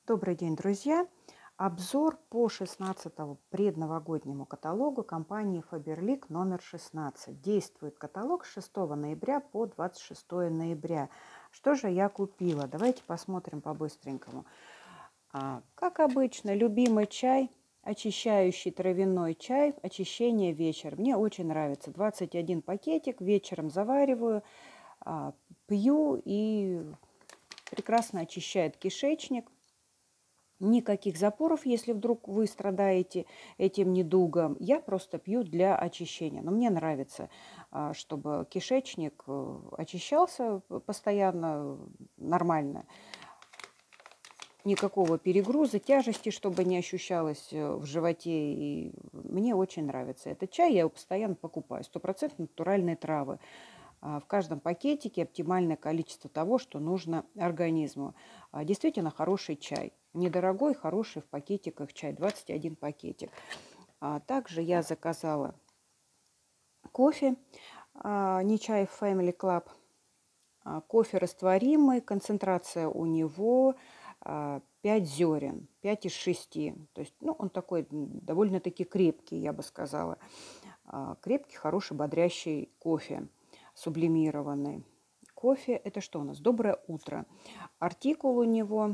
Добрый день, друзья! Обзор по 16-му предновогоднему каталогу компании Faberlic номер 16. Действует каталог с 6 ноября по 26 ноября. Что же я купила? Давайте посмотрим по-быстренькому. Как обычно, любимый чай, очищающий травяной чай, очищение вечер. Мне очень нравится. 21 пакетик, вечером завариваю, пью и прекрасно очищает кишечник. Никаких запоров, если вдруг вы страдаете этим недугом. Я просто пью для очищения. Но мне нравится, чтобы кишечник очищался постоянно, нормально. Никакого перегруза, тяжести, чтобы не ощущалось в животе. И мне очень нравится этот чай, я его постоянно покупаю. 100% натуральные травы. В каждом пакетике оптимальное количество того, что нужно организму. Действительно хороший чай. Недорогой, хороший в пакетиках чай. 21 пакетик. Также я заказала кофе. Не чай Family Club. Кофе растворимый. Концентрация у него 5 зерен. 5 из 6. То есть, он такой довольно-таки крепкий, я бы сказала. Крепкий, хороший, бодрящий кофе. Сублимированный. Кофе – это что у нас? Доброе утро. Артикул у него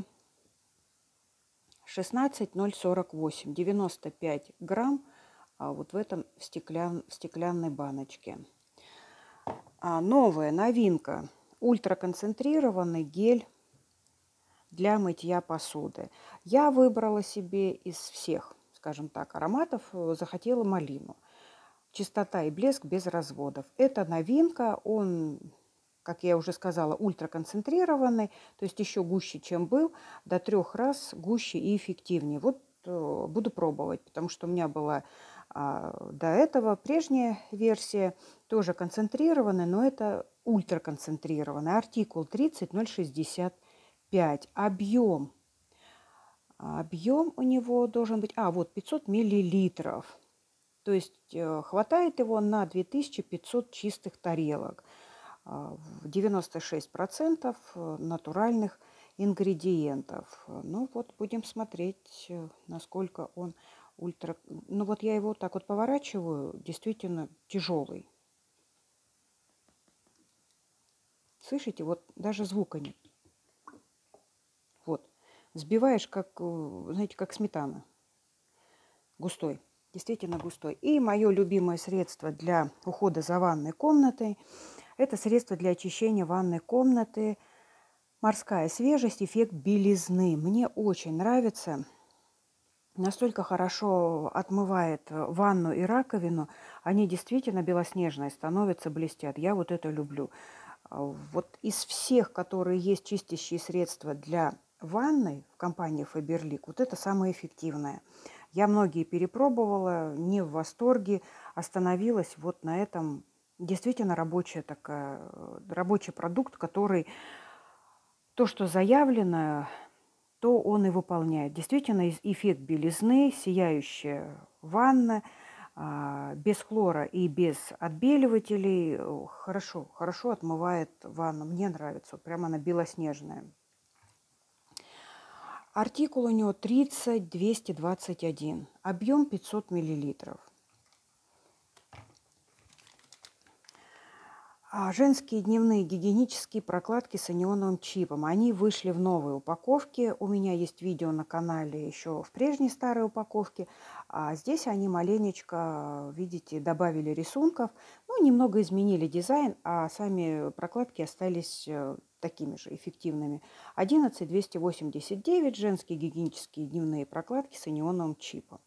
16048, 95 грамм вот в этом стеклянной баночке. Новая новинка. Ультраконцентрированный гель для мытья посуды. Я выбрала себе из всех, скажем так, ароматов, захотела малину. Чистота и блеск без разводов. Это новинка, он, как я уже сказала, ультраконцентрированный, то есть еще гуще, чем был, до 3 раз гуще и эффективнее. Вот буду пробовать, потому что у меня была до этого прежняя версия, тоже концентрированная, но это ультраконцентрированный. Артикул 30065. Объем у него должен быть, вот 500 миллилитров. То есть хватает его на 2500 чистых тарелок. 96% натуральных ингредиентов. Ну вот будем смотреть, насколько он ультра... Ну вот я его так вот поворачиваю, действительно тяжелый. Слышите, вот даже звука нет. Вот. Сбиваешь, как, знаете, как сметана. Густой. Действительно густой. И мое любимое средство для ухода за ванной комнатой – это средство для очищения ванной комнаты. Морская свежесть, эффект белизны. Мне очень нравится. Настолько хорошо отмывает ванну и раковину. Они действительно белоснежные становятся, блестят. Я вот это люблю. Вот из всех, которые есть чистящие средства для ванной в компании Faberlic, вот это самое эффективное. Я многие перепробовала, не в восторге, остановилась вот на этом. Действительно рабочий продукт, который то, что заявлено, то он и выполняет. Действительно, эффект белизны, сияющая ванна, без хлора и без отбеливателей хорошо отмывает ванну. Мне нравится, прямо она белоснежная. Артикул у него 30221, объем 500 миллилитров. Женские дневные гигиенические прокладки с анионовым чипом. Они вышли в новой упаковке. У меня есть видео на канале еще в прежней старой упаковке. А здесь они маленечко, видите, добавили рисунков. Немного изменили дизайн, а сами прокладки остались такими же эффективными. 11289 женские гигиенические дневные прокладки с анионовым чипом.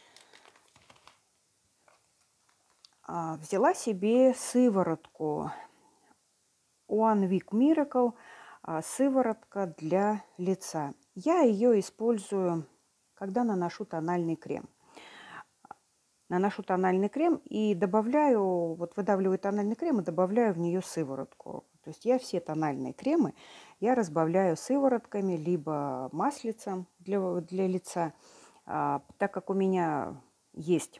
Взяла себе сыворотку One Week Miracle, сыворотка для лица. Я ее использую, когда наношу тональный крем. Наношу тональный крем и добавляю, выдавливаю тональный крем и добавляю в нее сыворотку. То есть я все тональные кремы я разбавляю сыворотками, либо маслицем для лица. Так как у меня есть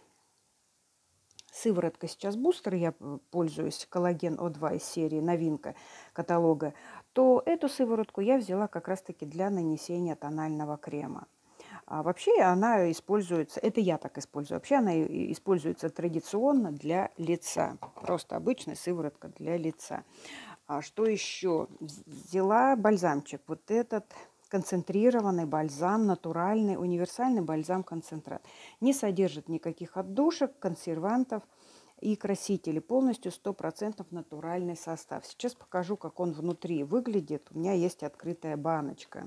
сыворотка сейчас бустер, я пользуюсь коллаген О2 из серии новинка каталога, то эту сыворотку я взяла как раз-таки для нанесения тонального крема. А вообще она используется, это я так использую, вообще она используется традиционно для лица. Просто обычная сыворотка для лица. А что еще? Взяла бальзамчик. Вот этот концентрированный бальзам, натуральный, универсальный бальзам-концентрат. Не содержит никаких отдушек, консервантов и красителей. Полностью 100% натуральный состав. Сейчас покажу, как он внутри выглядит. У меня есть открытая баночка.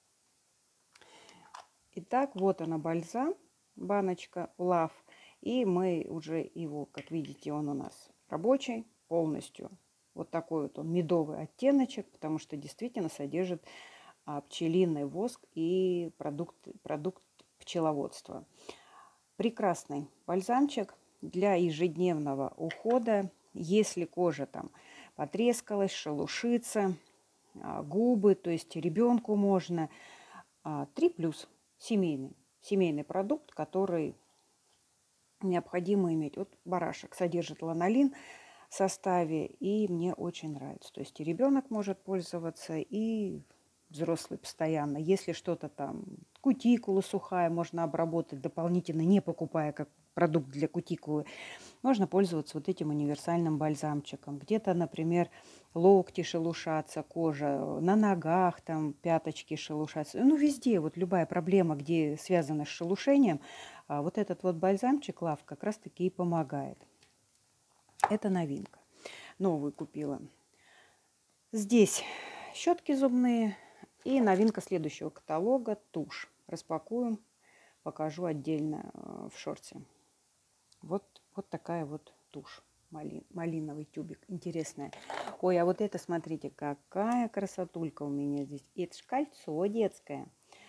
Итак, вот она бальзам, баночка Love. И мы уже его, как видите, он у нас рабочий полностью. Вот такой вот он медовый оттеночек, потому что действительно содержит пчелиный воск и продукт пчеловодства. Прекрасный бальзамчик для ежедневного ухода. Если кожа там потрескалась, шелушится, губы, то есть ребенку можно. 3+, семейный продукт, который необходимо иметь. Вот барашек содержит ланолин в составе, и мне очень нравится. То есть и ребенок может пользоваться, и взрослый постоянно. Если что-то там, кутикула сухая, можно обработать дополнительно, не покупая как продукт для кутикулы. Можно пользоваться вот этим универсальным бальзамчиком. Где-то, например, локти шелушатся, кожа, на ногах там пяточки шелушатся. Ну, везде, вот любая проблема, где связана с шелушением, вот этот вот бальзамчик Love как раз-таки и помогает. Это новинка. Новую купила. Здесь щетки зубные и новинка следующего каталога – тушь. Распакуем, покажу отдельно в шорте. Вот такая вот тушь. Малиновый тюбик. Интересная. Ой, а вот это, смотрите, какая красотулька у меня здесь. Это ж кольцо детское.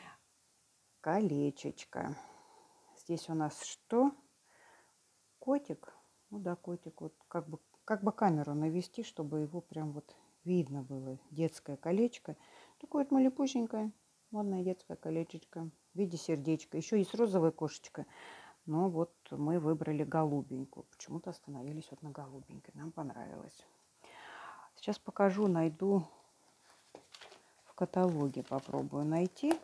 Колечечко. Здесь у нас что? Котик. Ну да, котик. Вот как бы камеру навести, чтобы его прям вот видно было. Детское колечко. Такое вот малепусенькое. Модное детское колечечко. В виде сердечка. Еще есть розовая кошечка. Но вот мы выбрали голубенькую. Почему-то остановились вот на голубенькой. Нам понравилось. Сейчас покажу, найду в каталоге. Попробую найти.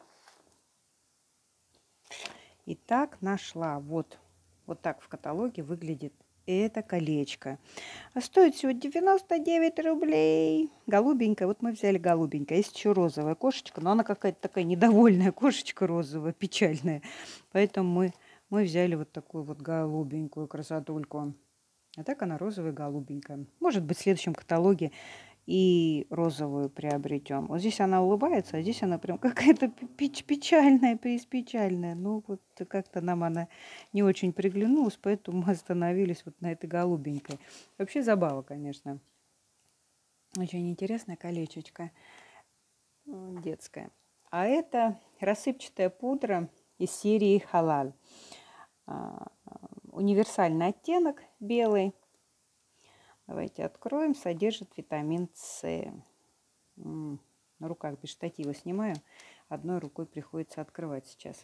Итак, нашла. Вот так в каталоге выглядит это колечко. А стоит всего 99 рублей. Голубенькая. Вот мы взяли голубенькая. Есть еще розовая кошечка. Но она какая-то такая недовольная кошечка розовая, печальная. Поэтому мы взяли вот такую вот голубенькую красотульку. А так она розовая, голубенькая. Может быть, в следующем каталоге и розовую приобретем. Вот здесь она улыбается, а здесь она прям какая-то печальная, печальная. Ну, вот как-то нам она не очень приглянулась, поэтому мы остановились вот на этой голубенькой. Вообще забава, конечно. Очень интересное колечечко детское. А это рассыпчатая пудра из серии Халаль. Универсальный оттенок белый. Давайте откроем. Содержит витамин С. На руках без штатива снимаю. Одной рукой приходится открывать сейчас.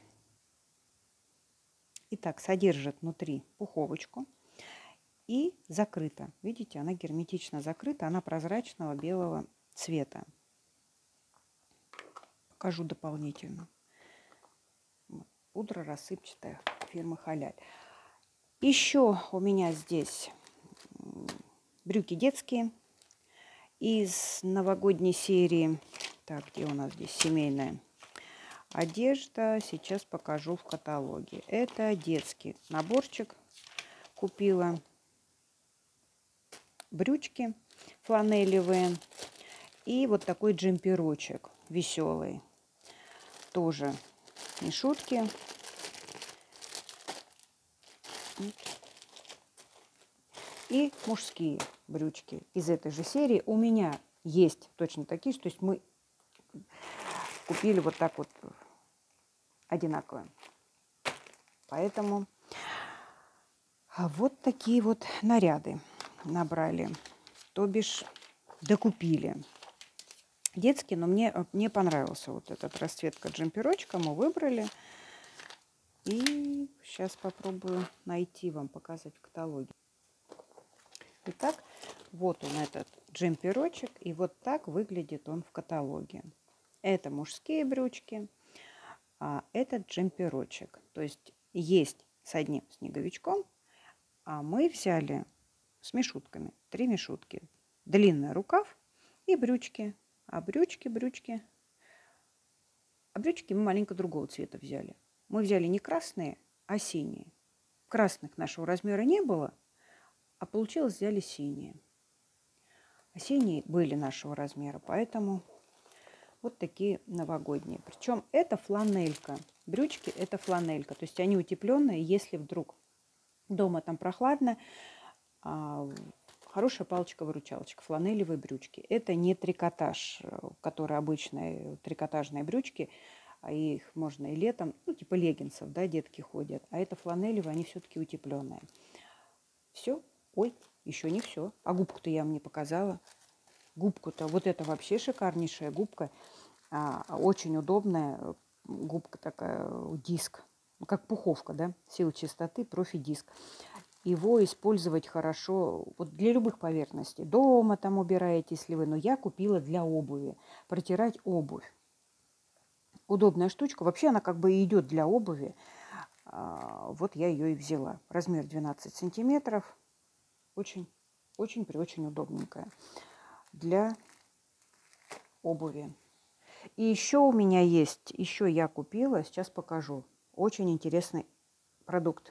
Итак, содержит внутри пуховочку и закрыта. Видите, она герметично закрыта. Она прозрачного белого цвета. Покажу дополнительно. Пудра рассыпчатая фирмы Халяль. Еще у меня здесь брюки детские из новогодней серии. Так, где у нас здесь семейная одежда? Сейчас покажу в каталоге. Это детский наборчик. Купила брючки фланелевые и вот такой джемперочек веселый. Тоже не шутки. И мужские брючки из этой же серии. У меня есть точно такие, то есть мы купили вот так вот одинаковые. Поэтому вот такие вот наряды набрали. То бишь докупили. Детский, но мне понравился вот этот расцветка джемперочка. Мы выбрали. И сейчас попробую найти вам, показать в каталоге. Итак, вот он этот джемперочек. И вот так выглядит он в каталоге. Это мужские брючки, а это джемперочек. То есть есть с одним снеговичком, а мы взяли с мишутками. 3 мишутки. Длинный рукав и брючки. А брючки мы маленько другого цвета взяли. Мы взяли не красные, а синие. Красных нашего размера не было, а получилось взяли синие. А синие были нашего размера, поэтому вот такие новогодние. Причем это фланелька. Брючки это фланелька. То есть они утепленные, если вдруг дома там прохладно, хорошая палочка-выручалочка, фланелевые брючки. Это не трикотаж, которые обычные трикотажные брючки, а их можно и летом, ну типа леггинсов, да, детки ходят. А это фланелевые, они все-таки утепленные. Все? Ой, еще не все. А губку-то я вам не показала. Губку-то, вот это вообще шикарнейшая губка. Очень удобная губка такая, диск. Как пуховка, да, сила чистоты, профи-диск. Его использовать хорошо вот для любых поверхностей. Дома там убираете, если вы. Но я купила для обуви. Протирать обувь. Удобная штучка. Вообще она как бы и идет для обуви. Вот я ее и взяла. Размер 12 сантиметров. Очень удобненькая для обуви. И еще у меня есть, еще я купила, сейчас покажу. Очень интересный продукт.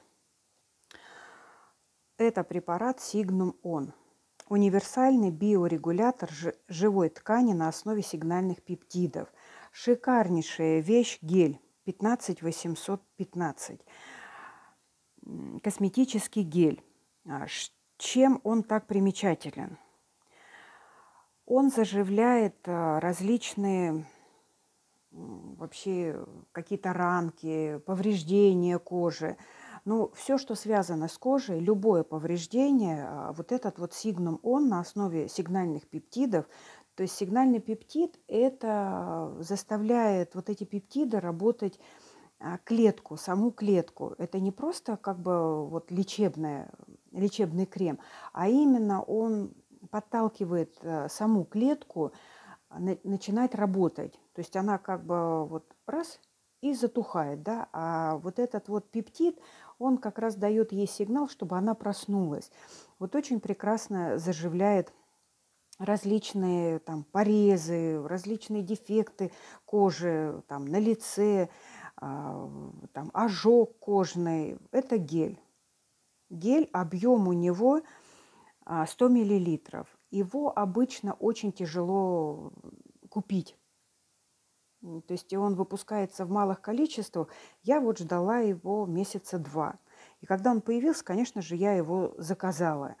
Это препарат Signum On. Универсальный биорегулятор живой ткани на основе сигнальных пептидов. Шикарнейшая вещь, гель 15815. Косметический гель. Чем он так примечателен? Он заживляет различные вообще какие-то ранки, повреждения кожи. Ну, все, что связано с кожей, любое повреждение, вот этот вот Signum On на основе сигнальных пептидов. То есть сигнальный пептид – это заставляет вот эти пептиды работать клетку, саму клетку. Это не просто как бы вот лечебный крем, а именно он подталкивает саму клетку начинать работать. То есть она как бы вот раз и затухает, да, а вот этот вот пептид, он как раз дает ей сигнал, чтобы она проснулась. Вот очень прекрасно заживляет различные там порезы, различные дефекты кожи там на лице, там ожог кожный. Это гель. Гель, объем у него 100 миллилитров. Его обычно очень тяжело купить. То есть он выпускается в малых количествах. Я вот ждала его месяца 2. И когда он появился, конечно же, я его заказала.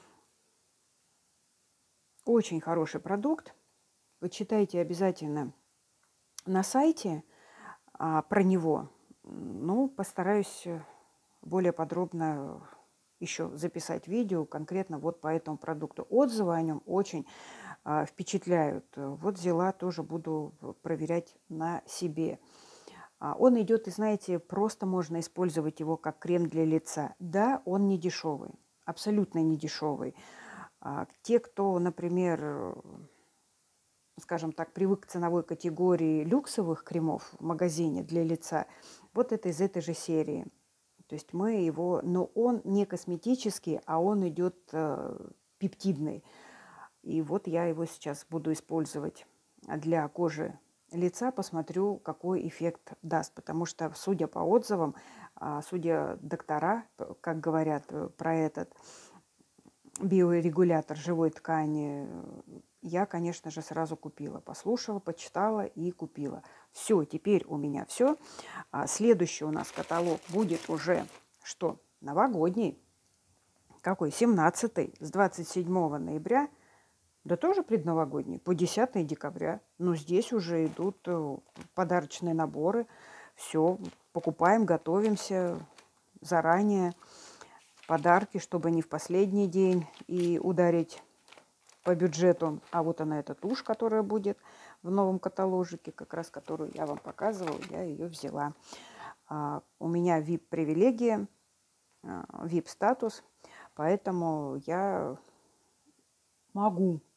Очень хороший продукт. Вы читайте обязательно на сайте про него. Ну, постараюсь более подробно еще записать видео конкретно вот по этому продукту. Отзывы о нем очень впечатляют. Вот взяла, тоже буду проверять на себе. Он идет, и знаете, просто можно использовать его как крем для лица. Да, он не дешевый, абсолютно не дешевый. Те, кто, например, скажем так, привык к ценовой категории люксовых кремов в магазине для лица, вот это из этой же серии. То есть мы его, но он не косметический, а он идет пептидный. И вот я его сейчас буду использовать для кожи лица, посмотрю, какой эффект даст. Потому что, судя по отзывам, судя доктора, как говорят про этот биорегулятор живой ткани, я, конечно же, сразу купила. Послушала, почитала и купила. Все, теперь у меня все. Следующий у нас каталог будет уже что? Новогодний. Какой? 17-й, с 27 ноября. Да тоже предновогодний, по 10 декабря. Но здесь уже идут подарочные наборы. Все, покупаем, готовимся заранее. Подарки, чтобы не в последний день и ударить по бюджету. А вот она, эта тушь, которая будет в новом каталожике, как раз которую я вам показывала, я ее взяла. У меня VIP-привилегия, VIP-статус, поэтому я могу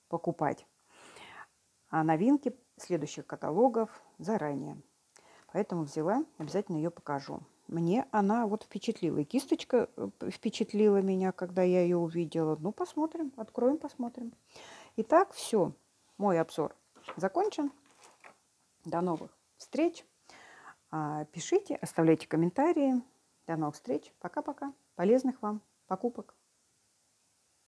покупать новинки следующих каталогов заранее. Поэтому взяла, обязательно ее покажу. Мне она вот впечатлила. И кисточка впечатлила меня, когда я ее увидела. Ну, посмотрим, откроем, посмотрим. Итак, все. Мой обзор закончен. До новых встреч. Пишите, оставляйте комментарии. До новых встреч. Пока-пока. Полезных вам покупок.